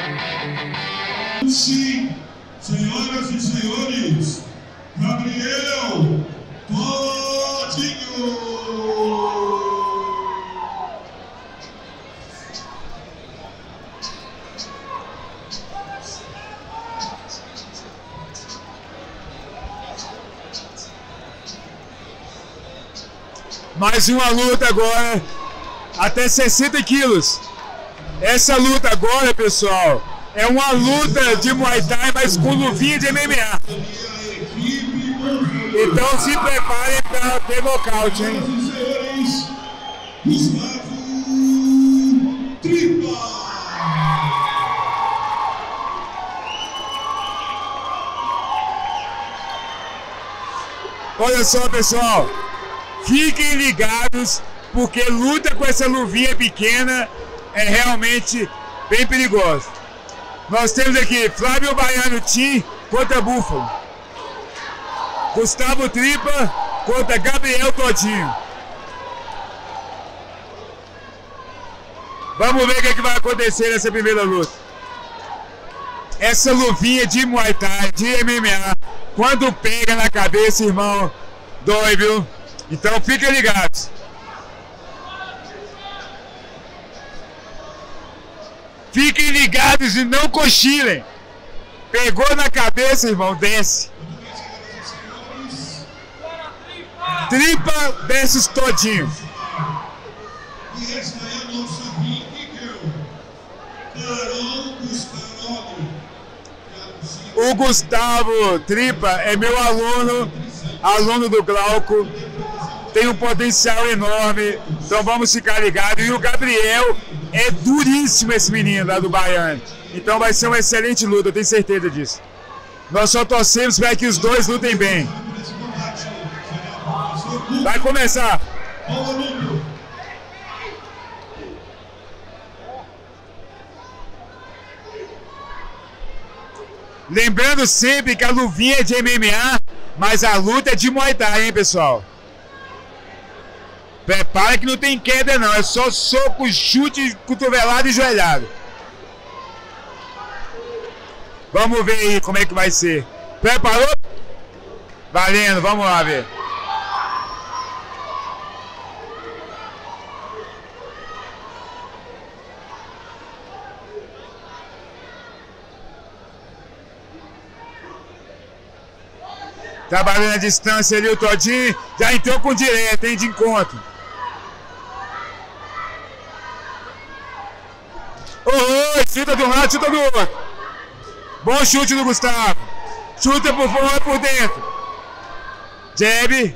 Sim, senhoras e senhores, Gabriel Todinho. Mais uma luta agora, até 60 quilos. Essa luta agora, pessoal, é uma luta de Muay Thai, mas com luvinha de MMA. Então se preparem para ter nocaute, hein? Gustavo Tripa. Olha só, pessoal, fiquem ligados, porque luta com essa luvinha pequena é realmente bem perigoso. Nós temos aqui Flávio Baiano Tim contra Búfalo, Gustavo Tripa contra Gabriel Todinho. Vamos ver o que vai acontecer nessa primeira luta. Essa luvinha de Muay Thai, de MMA, quando pega na cabeça, irmão, dói, viu? Então fiquem ligados. Fiquem ligados e não cochilem. Pegou na cabeça, irmão, desce. Tripa versus Todinho. E esta é a nossa Ring Carol Gustaroli. O Gustavo Tripa é meu aluno do Glauco. Tem um potencial enorme, então vamos ficar ligados. E o Gabriel é duríssimo, esse menino lá do Baiano. Então vai ser uma excelente luta, eu tenho certeza disso. Nós só torcemos para que os dois lutem bem. Vai começar. Lembrando sempre que a luvinha é de MMA, mas a luta é de Muay Thai, hein, pessoal? Prepara que não tem queda não, é só soco, chute, cotovelado e joelhado. Vamos ver aí como é que vai ser. Preparou? Valendo, vamos lá ver. Trabalhando a distância ali o Todinho, já entrou com direto, hein, de encontro. Chuta de um lado, chuta do outro. Bom chute do Gustavo. Chuta por fora e por dentro. Jab.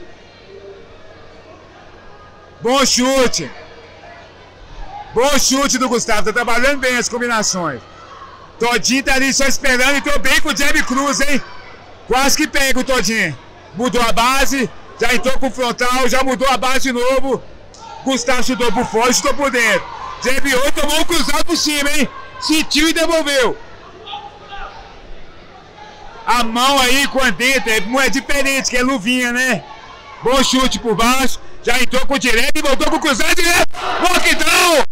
Bom chute. Bom chute do Gustavo. Tá trabalhando bem as combinações. Todinho tá ali só esperando. Entrou bem com o jab cruz, hein? Quase que pega o Todinho. Mudou a base. Já entrou com o frontal. Já mudou a base de novo. Gustavo chutou por fora e chutou por dentro. Jab 8, tomou um cruzado por cima, hein? Sentiu e devolveu. A mão aí com a dentro é diferente, que é luvinha, né? Bom chute por baixo. Já entrou com o direto e voltou com o cruzado direto. Knockdown!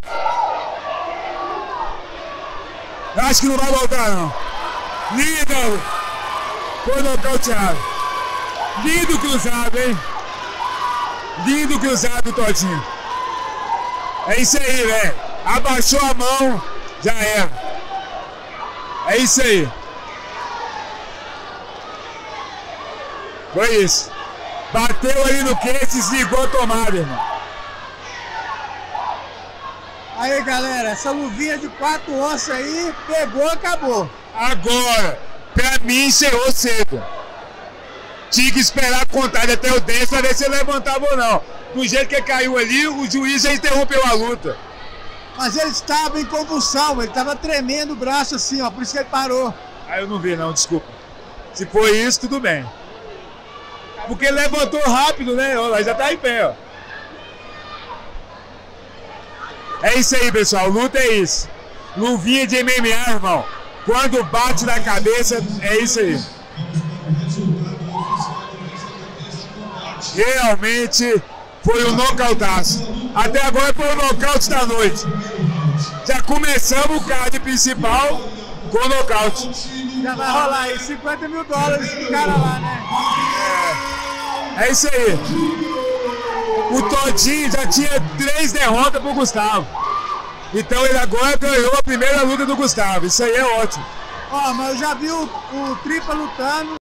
Acho que não vai voltar, não. Lindo! Foi nocauteado. Lindo cruzado, hein? Lindo cruzado, Todinho. É isso aí, velho. Abaixou a mão, já era. É isso aí. Foi isso. Bateu ali no queixo, desligou a tomada, irmão. Aí, galera, essa luvinha de 4 onças aí, pegou, acabou. Agora, pra mim, encerrou cedo. Tinha que esperar a contagem até o 10 pra ver se ele levantava ou não. Do jeito que caiu ali, o juiz já interrompeu a luta. Mas ele estava em convulsão, ele estava tremendo o braço assim, ó, por isso que ele parou. Ah, eu não vi não, desculpa. Se foi isso, tudo bem. Porque ele levantou rápido, né? Ó, já tá em pé, ó. É isso aí, pessoal, luta é isso. Luvinha de MMA, irmão. Quando bate na cabeça, é isso aí. Realmente foi um nocautaço. Até agora foi o nocaute da noite. Já começamos o card principal com nocaute. Já vai rolar aí $50 mil pro cara lá, né? É isso aí. O Todinho já tinha 3 derrotas pro Gustavo. Então ele agora ganhou a primeira luta do Gustavo. Isso aí é ótimo. Ó, mas eu já vi o Tripa lutando.